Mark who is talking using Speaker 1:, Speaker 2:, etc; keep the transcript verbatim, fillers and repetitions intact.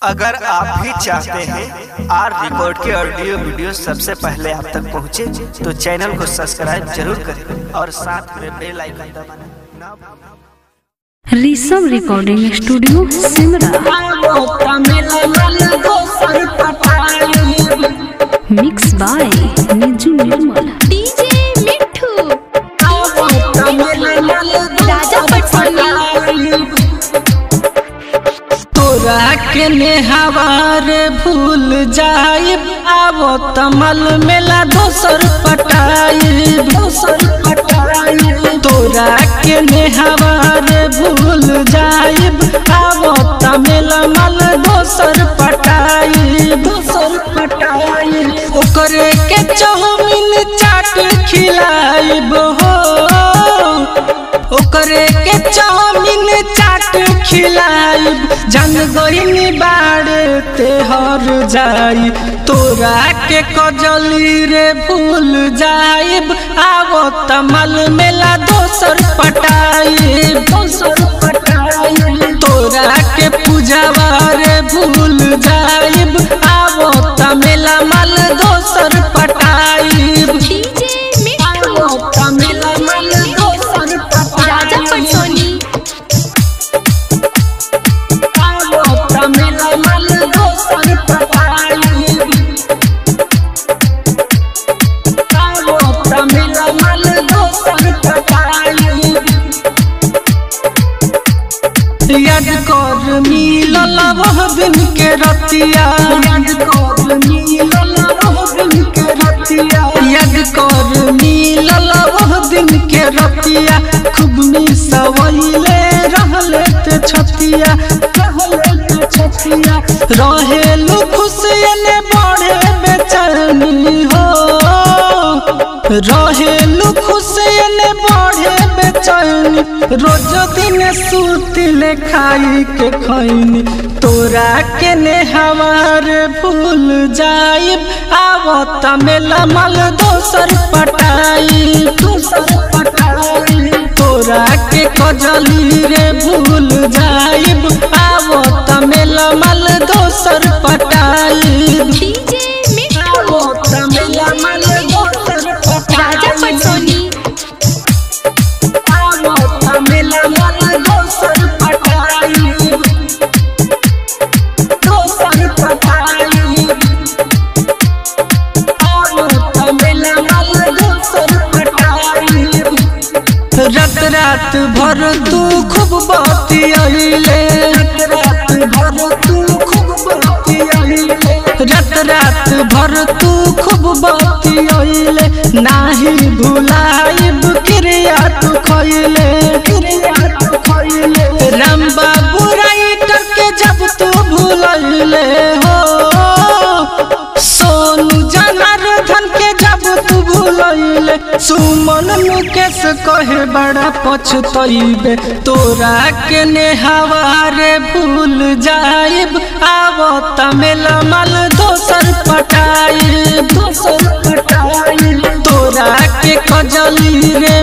Speaker 1: अगर आप भी चाहते हैं आर रिकॉर्ड के ऑडियो वीडियो सबसे पहले आप तक पहुंचे, तो चैनल को सब्सक्राइब जरूर करें और साथ में बेल आइकन दबाना ना भूलें।
Speaker 2: Rishabh recording studio Simra, mix by Niju Nirmal,
Speaker 3: DJ Mithu, Raja Patwani.
Speaker 4: तोरा के नेहवार भूल जाइब, आवो तमल मेला दोसर पटाइब, दोसर पटाइब। तोरा के नेहवार भूल जाइब, आवो तमल मल दोसर पटाइब, दोसर पटाइब। ओकरे के चाउमीन चाट खिलाइब हो, ओकरे के चाउमीन चाट खिलाइब। जन गईनी बाड़े ते हर जाई, तोरा के कजली रे भूल जाइब, आवो तमल मेला दोसर पटाइब, दोसर पटाइब। तोरा के पूजावा रे भूल जाइब, आवो तमेला मल दोसर पटाइब।
Speaker 3: डीजे मिठू,
Speaker 4: आवो तमेला मल दोसर पटाइब।
Speaker 3: राजा पटवानी।
Speaker 4: याद कर मिलल वह दिन के रतिया, याद कर मिलल वह दिन के रतिया, याद कर मिलल वह दिन के रतिया। खूब मिसवैले रहले ते छतिया, रहले ते छतिया। रहेलु खुशियने बढ़े बेचैनी हो, रहेलु खुशियने बढ़े बेचैनी। रोज दिन सुतिले खाई के खैनी, तोरा के नेहवार भूल जाइब, आवो तमेला मल दोसर पटाइब, दोसर पटाइब। तोरा के कजली रे भूल जाइब, आवो तमेला मल दोसर पटाइब।
Speaker 3: डीजे मिठू,
Speaker 4: आवो तमेला मल दोसर पटाइब।
Speaker 3: राजा पटवानी।
Speaker 4: आवो तमेला मल दोसर पटाइब, दोसर पटाइब। आवो तमेला मल दोसर पटाइब। रात रात भर तू खूब बतियाइले, रात भर तू खूब बतियाइले, रात रात भर तू खूब बतियाइले। नाही भुलाइब क्रिया तू खइले, क्रिया तू खइले। राम बाबू राइटर के जब तू भुलैले हो, सोनू जनार्दन के जब तू भुलैले। सुमन मुकेश कहे बड़ा पछतइबे, तोरा के नेहवार भूल जाइब, आवो तमेला मल दोसर पटाइब, दोसर पटाइब। तोरा के कजली रे